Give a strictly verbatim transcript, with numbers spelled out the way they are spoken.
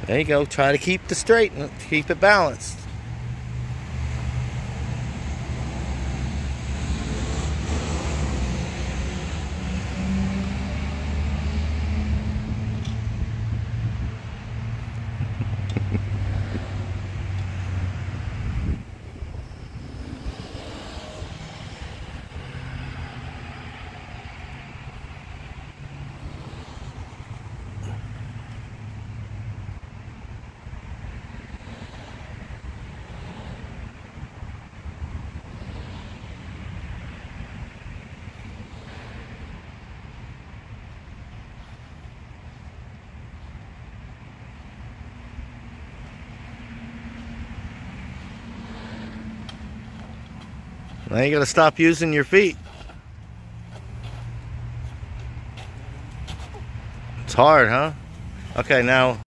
There you go. Try to keep the straight, keep it balanced. Now you gotta stop using your feet. It's hard, huh? Okay, now